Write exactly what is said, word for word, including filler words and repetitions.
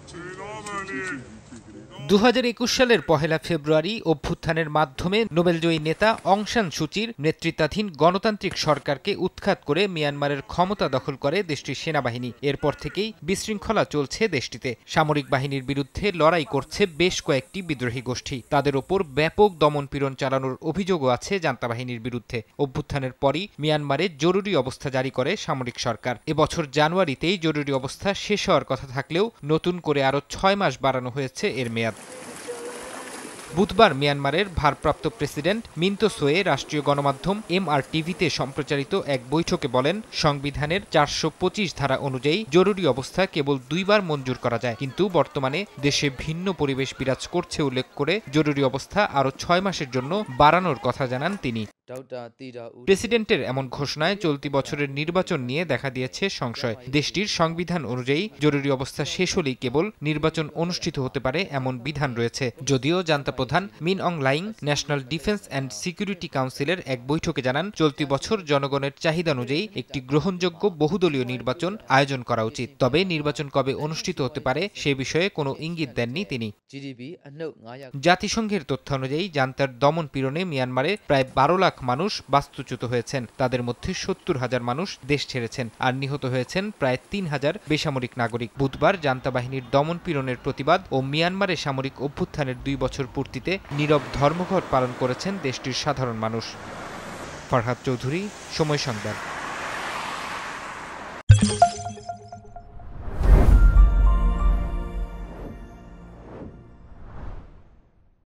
দু হাজার একুশ সালের পহেলা ফেব্রুয়ারি অভ্যুত্থানের মাধ্যমে নোবেলজয়ী নেতা অং সান সুচির নেতৃত্বাধীন গণতান্ত্রিক সরকারকে উৎখাত করে মিয়ানমারের ক্ষমতা দখল করে দেশটির সেনাবাহিনী। এরপর থেকেই বিশৃঙ্খলা চলছে দেশটিতে। সামরিক বাহিনীর বিরুদ্ধে লড়াই করছে বেশ কয়েকটি বিদ্রোহী গোষ্ঠী। তাদের ওপর ব্যাপক দমনপীড়ন চালানোর অভিযোগও আছে জান্তা বাহিনীর বিরুদ্ধে। অভ্যুত্থানের পরই মিয়ানমারে জরুরি অবস্থা জারি করে সামরিক সরকার। এবছর জানুয়ারিতেই জরুরি অবস্থা শেষ হওয়ার কথা থাকলেও নতুন করে আরও ছয় মাস বাড়ানো হয়েছে এর মেয়াদ। বুধবার মিয়ানমারের ভারপ্রাপ্ত প্রেসিডেন্ট মিন্তো সোয়ে রাষ্ট্রীয় গণমাধ্যম এম আর টিভিতে সম্প্রচারিত এক বৈঠকে বলেন, সংবিধানের চারশো পঁচিশ ধারা অনুযায়ী জরুরি অবস্থা কেবল দুইবার মঞ্জুর করা যায়, কিন্তু বর্তমানে দেশে ভিন্ন পরিবেশ বিরাজ করছে উল্লেখ করে জরুরি অবস্থা আরও ছয় মাসের জন্য বাড়ানোর কথা জানান তিনি। প্রেসিডেন্টের এমন ঘোষণায় চলতি বছরের নির্বাচন নিয়ে দেখা দিয়েছে সংশয়। দেশটির সংবিধান অনুযায়ী জরুরি অবস্থা শেষ হলেই কেবল নির্বাচন অনুষ্ঠিত হতে পারে এমন বিধান রয়েছে। যদিও জান্তা প্রধান Min Aung Hlaing national defence and security কাউন্সিলের এক বৈঠকে জানান, চলতি বছর জনগণের চাহিদা অনুযায়ী একটি গ্রহণযোগ্য বহুদলীয় নির্বাচন আয়োজন করা উচিত। তবে নির্বাচন কবে অনুষ্ঠিত হতে পারে সে বিষয়ে কোনো ইঙ্গিত দেননি তিনি। জাতিসংঘের তথ্য অনুযায়ী জান্তার দমন পীড়নে মিয়ানমারে প্রায় বারো লাখ মানুষ বাস্তুচ্যুত হয়েছেন। তাদের মধ্যে সত্তর হাজার মানুষ দেশ ছেড়েছেন আর নিহত হয়েছেন প্রায় তিন হাজার বেসামরিক নাগরিক। বুধবার জান্তা বাহিনীর দমন পীড়নের প্রতিবাদ ও মিয়ানমারে সামরিক অভ্যুত্থানের দুই বছর পূর্তিতে নীরব ধর্মঘট পালন করেছেন দেশটির সাধারণ মানুষ। ফরহাদ চৌধুরী, সময় সংবাদ।